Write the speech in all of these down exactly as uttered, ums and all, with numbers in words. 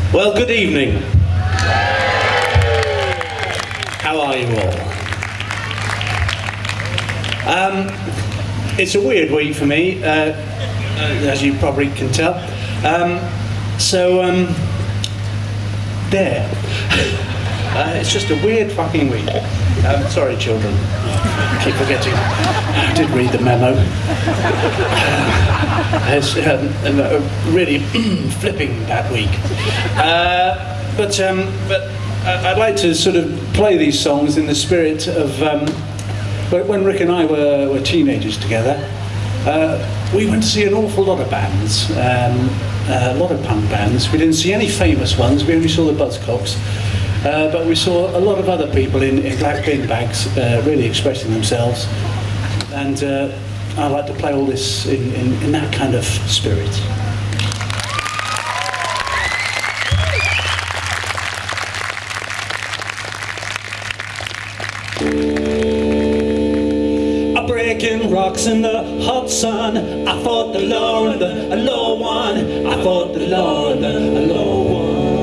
Well, good evening. How are you all? Um, it's a weird week for me, uh, as you probably can tell. Um, so, um, there. Uh, it's just a weird fucking week. Um, sorry, children. I keep forgetting. I did read the memo. Uh, it's um, a really flipping bad week. Uh, but um, but I'd like to sort of play these songs in the spirit of um, when Rik and I were, were teenagers together. Uh, we went to see an awful lot of bands, um, a lot of punk bands. We didn't see any famous ones. We only saw the Buzzcocks. Uh, but we saw a lot of other people in, in black bin bags uh, really expressing themselves, and uh, I like to play all this in, in, in that kind of spirit. I'm breaking rocks in the hot sun. I fought the law and the low one. I fought the law and the low one.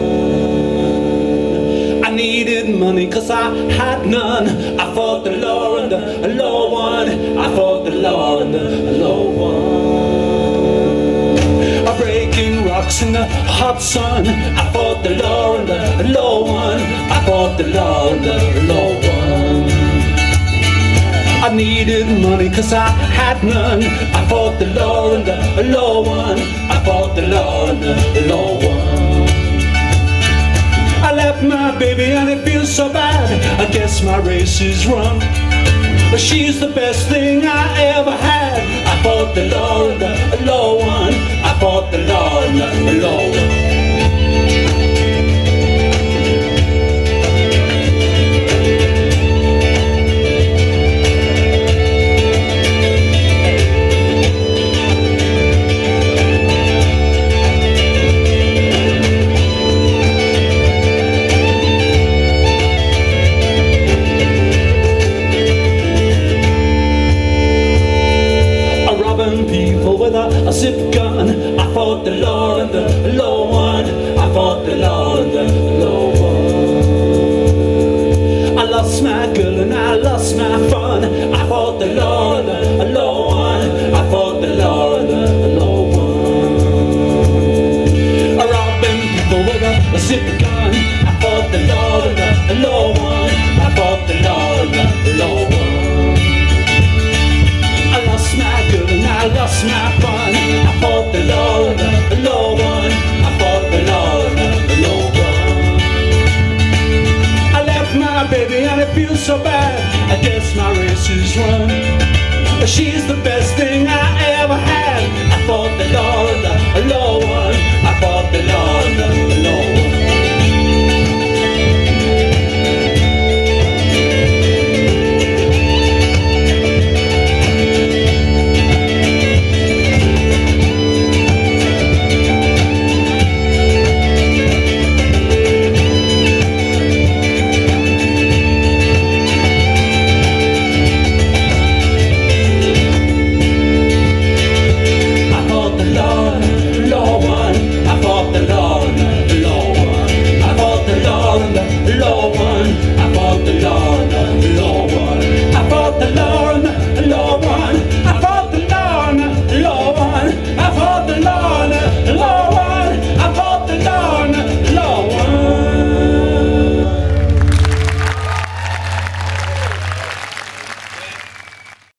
I needed money cause I had none. I fought the law and the low one. I fought the law and the low one. I'm breaking rocks in the hot sun. I fought the law and the low one. I fought the law and the low one. I needed money cause I had none. I fought the law and the low one. I fought the law and the low one. I left my baby and it feels so bad. I guess my race is run. But she's the best thing I ever had. I fought the law and the low one. I fought the law and the low one. A zip gun. I fought the law and the low one. I fought the law and the low one. I lost my girl and I lost my fun. I fought the law and the low one. I fought the law and the low one. I robbing people with a, a zip gun. I fought the law and the low one. I fought the law and the low one. I lost my girl and I lost my fun. I fought the law and the low one. I fought the law and the low one. I left my baby and it feels so bad. I guess my race is run. She's the best thing I ever had. I fought the law